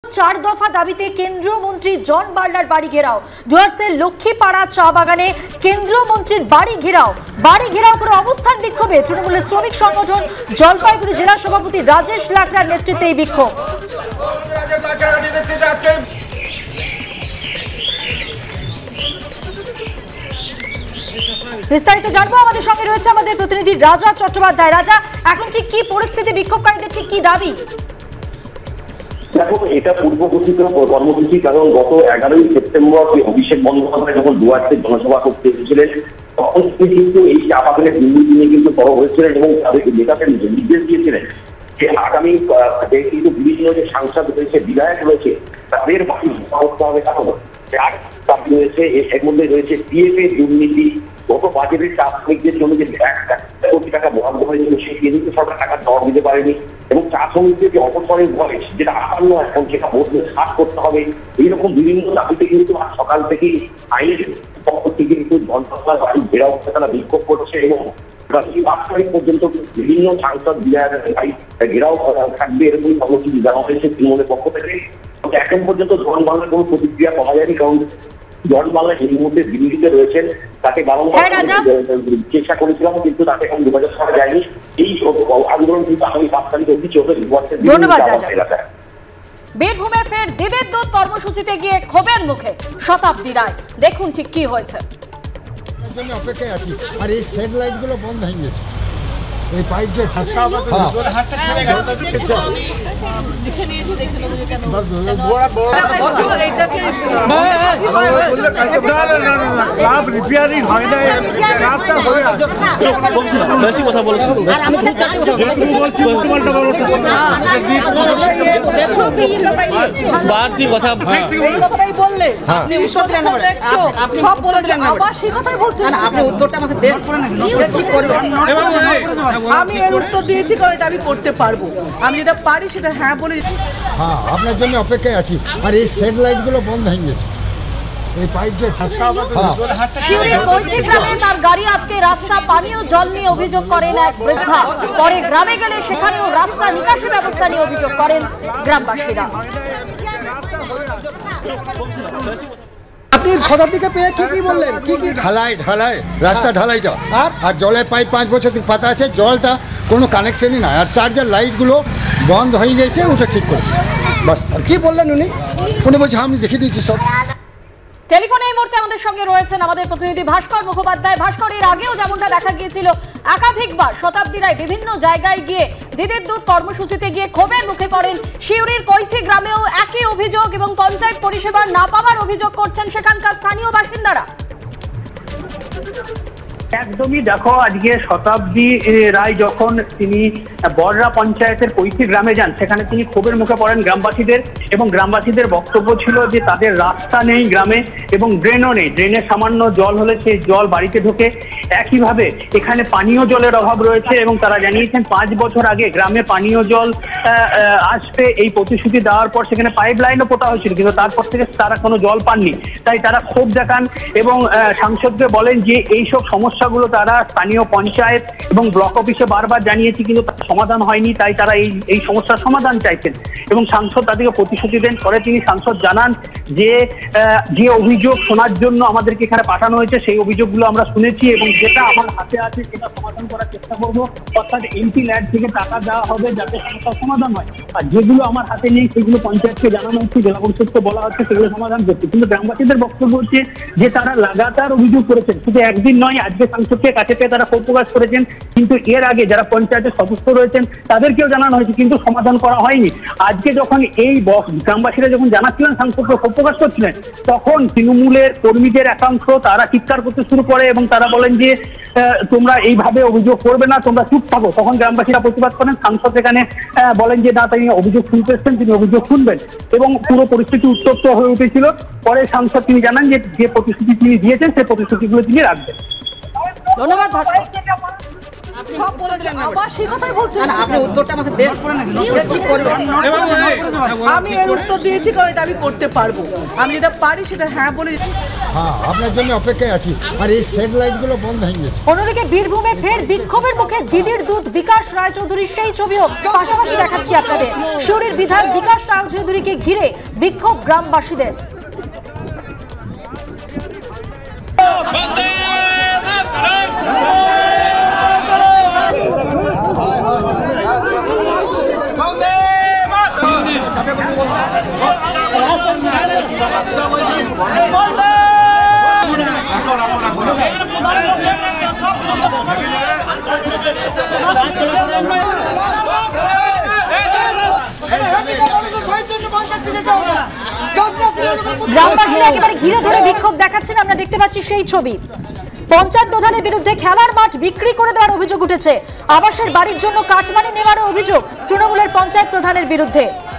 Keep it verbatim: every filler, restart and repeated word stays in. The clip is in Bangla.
চার দফা দাবিতে কেন্দ্রীয় মন্ত্রী জন বার্লার বাড়ি ঘেরাও। ডুয়ার্সের লক্ষ্মীপাড়া চা বাগানে কেন্দ্রীয় মন্ত্রীর বাড়ি ঘেরাও। বাড়ি ঘেরাও করে অবস্থান বিক্ষোভে তৃণমূলের শ্রমিক সংগঠন জলপাইগুড়ি জেলা সভাপতি রাজেশ লাকড়ার নেতৃত্বে এই বিক্ষোভ। বিস্তারিত জানবো, আমাদের সঙ্গে রয়েছে আমাদের প্রতিনিধি রাজা চট্টোপাধ্যায়। রাজা, এখন ঠিক কি পরিস্থিতি, বিক্ষোভকারীদের ঠিক কি দাবি? দেখো, এটা পূর্ব ঘোষিত কর্মসূচি, কারণ গত এগারোই সেপ্টেম্বর অভিষেক বন্দ্যোপাধ্যায় যখন ডুয়ার্সে জনসভা করতে এসেছিলেন তখন তিনি কিন্তু এই চা বাগানের দুর্নীতি নিয়ে কিন্তু তরফ হয়েছিলেন এবং তাদেরকে নেতাকে নির্দেশ দিয়েছিলেন যে আগামী কিন্তু বিভিন্ন যে সাংসদ রয়েছে, বিধায়ক রয়েছে, তাদের বাকি করতে হবে। কারণ রয়েছে এর মধ্যে রয়েছে পিএফ এর দুর্নীতি। গত বাজেটের চা শ্রমিকদের জন্য যে এক কোটি টাকা বরাদ্দ হয়েছিল সেই কেন্দ্রীয় সরকার টাকা দর দিতে পারেনি এবং চা শ্রমিকদের যে অপসরের বয়স যেটা আটান্ন এখন সেটা বদলে ষাট করতে হবে, এইরকম বিভিন্ন দাবিতে কিন্তু আজ সকাল থেকেই আইনের পক্ষ থেকে কিন্তু জনসভার বাড়ি ঘেরাও তারা বিক্ষোভ করছে এবং পাঁচ তারিখ পর্যন্ত বিভিন্ন সাংসদ বিধায়কের বাড়ি ঘেরাও থাকবে এরকম কর্মসূচি দেওয়া হয়েছে তৃণমূলের পক্ষ থেকে। এখন পর্যন্ত জন বাংলার কোনো প্রতিক্রিয়া পাওয়া যায়নি, কারণ জন বাংলা এই মুহূর্তে দিল্লিতে রয়েছেন, তাকে বারংবার চেষ্টা করেছিলাম কিন্তু তাকে এখন যোগাযোগ করা যায়নি। এই আন্দোলন কিন্তু আগামী পাঁচ তারিখ অব্দি চলবে। ধন্যবাদ। বীরভূমে ফের দিদির দুধ কর্মসূচিতে গিয়ে ক্ষোভের মুখে শতাব্দী রায়, দেখুন ঠিক কি হয়েছে। অপেক্ষায় আছি, আর এই সেট লাইট গুলো বন্ধ হয়ে গেছে। এই পাইপটা রিপেয়ারিং হয় না, বেশি কথা বলছো। বাড়তি কথা বললে সব বলে দিলেন, আবার সেই কথাই বলতে আপনি উত্তরটা আমাকে দেন করে না কি করব। আমি এর উত্তর দিয়েছি কারণ এটা আমি করতে পারবো, আমি যেটা পারি সেটা হ্যাঁ বলে। হ্যাঁ, আপনার জন্য অপেক্ষায় আছি, আর এই সেট লাইট গুলো বন্ধ হয়ে গেছে। এই পাইপটা শিউরির কৈথি গ্রামে তার গাড়ি আটকে রাস্তা পানীয় জল নিয়ে অভিযোগ করেন এক বৃদ্ধা। পরে গ্রামে গেলে সেখানেও রাস্তা নিকাশি ব্যবস্থা নিয়ে অভিযোগ করেন গ্রামবাসীরা। আপনি শতাব্দীকে পেয়ে কি কি বললেন? কি কি ঢালাই ঢালাই রাস্তা ঢালাইটা আর আর জলের পাইপ পাঁচ বছর থেকে পাতা আছে, জলটা কোনো কানেকশনই নাই, আর চার্জার লাইটগুলো বন্ধ হয়ে গেছে, ওটা ঠিক করেছে বাস। আর কি বললেন উনি? উনি বলছে আমি দেখে দিয়েছি সব। টেলিফোনে এই মুহূর্তে আমাদের সঙ্গে রয়েছেন আমাদের প্রতিনিধি ভাস্কর মুখোপাধ্যায়। ভাস্কর, এর আগেও যেমনটা দেখা গিয়েছিল একাধিকবার শতাব্দী রায় বিভিন্ন জায়গায় গিয়ে দিদির দুধ কর্মসূচিতে গিয়ে ক্ষোভের মুখে পড়েন। শিউরির কৈথি গ্রামেও একই অভিযোগ এবং পঞ্চায়েত পরিষেবা না পাওয়ার অভিযোগ করছেন সেখানকার স্থানীয় বাসিন্দারা। একদমই, দেখো আজকে শতাব্দী রায় যখন তিনি বড়রা পঞ্চায়েতের কৈথি গ্রামে যান সেখানে তিনি ক্ষোভের মুখে পড়েন গ্রামবাসীদের, এবং গ্রামবাসীদের বক্তব্য ছিল যে তাদের রাস্তা নেই গ্রামে এবং ড্রেনও নেই, ড্রেনে সামান্য জল হলে সেই জল বাড়িতে ঢোকে। একইভাবে এখানে পানীয় জলের অভাব রয়েছে এবং তারা জানিয়েছেন পাঁচ বছর আগে গ্রামে পানীয় জল আসবে এই প্রতিশ্রুতি দেওয়ার পর সেখানে পাইপ লাইনও পোতা হয়েছিল, কিন্তু তারপর থেকে তারা কোনো জল পাননি। তাই তারা ক্ষোভ দেখান এবং সাংসদকে বলেন যে এইসব সমস্যাগুলো তারা স্থানীয় পঞ্চায়েত এবং ব্লক অফিসে বারবার জানিয়েছি কিন্তু তার সমাধান হয়নি, তাই তারা এই এই সমস্যার সমাধান চাইছেন এবং সাংসদ তাদেরকে প্রতিশ্রুতি দেন। পরে তিনি সাংসদ জানান যে যে অভিযোগ শোনার জন্য আমাদেরকে এখানে পাঠানো হয়েছে সেই অভিযোগগুলো আমরা শুনেছি এবং যেটা আমার হাতে আছে সেটা সমাধান করার চেষ্টা করবো, অর্থাৎ এমপি ল্যাড থেকে টাকা দেওয়া হবে যাতে সমস্যার সমাধান হয়। আর যেগুলো আমার হাতে নেই সেগুলো পঞ্চায়েতকে জানানো হচ্ছে, জেলা পরিষদকে বলা হচ্ছে সেগুলো সমাধান করছে। কিন্তু গ্রামবাসীদের বক্তব্য হচ্ছে যে তারা লাগাতার অভিযোগ করেছেন, শুধু একদিন নয়, আজকে সাংসদকে কাছে পেয়ে তারা ক্ষোভ প্রকাশ করেছেন, কিন্তু এর আগে যারা পঞ্চায়েতের সদস্য রয়েছেন তাদেরকেও জানানো হয়েছে কিন্তু সমাধান করা হয়নি। আজকে যখন এই গ্রামবাসীরা যখন জানাচ্ছিলেন সাংসদকে ক্ষোভ প্রকাশ করছিলেন তখন তৃণমূলের কর্মীদের একাংশ তারা চিৎকার করতে শুরু করে এবং তারা বলেন যে তোমরা এইভাবে অভিযোগ করবে না, তোমরা চুপ থাকো। তখন গ্রামবাসীরা প্রতিবাদ করেন, সাংসদ এখানে বলেন যে না, তিনি অভিযোগ শুনতে এসছেন, তিনি অভিযোগ শুনবেন এবং পুরো পরিস্থিতি উত্তপ্ত হয়ে উঠেছিল। পরে সাংসদ তিনি জানান যে যে প্রতিশ্রুতি তিনি দিয়েছেন সেই প্রতিশ্রুতিগুলো তিনি রাখবেন। ধন্যবাদ ভাস্কর। সব বলেছেন আবার সেই কথাই বলতে আপনি উত্তরটা আমাকে দেন কি করবেন আমি এর উত্তর দিয়েছি কারণ এটা আমি করতে পারবো আমি যেটা পারি সেটা হ্যাঁ বলে হ্যাঁ আপনার জন্য অপেক্ষায় আছি আর এই সেট লাইটগুলো বন্ধ হয়ে গেছে। অন্যদিকে বীরভূমে ফের বিক্ষোভের মুখে দিদির দুধ বিকাশ রায়চৌধুরীর সেই ছবিও পাশাপাশি দেখাচ্ছি আপনাদের। শহরের বিধায়ক বিকাশ রায়চৌধুরীকে ঘিরে বিক্ষোভ গ্রামবাসীদের। গ্রামবাসীরা একেবারে ঘিরে ধরে বিক্ষোভ দেখাচ্ছেন, আমরা দেখতে পাচ্ছি সেই ছবি। পঞ্চায়েত প্রধানের বিরুদ্ধে খেলার মাঠ বিক্রি করে দেওয়ার অভিযোগ উঠেছে। আবাসের বাড়ির জন্য কাটমানি নেওয়ারও অভিযোগ তৃণমূলের পঞ্চায়েত প্রধানের বিরুদ্ধে।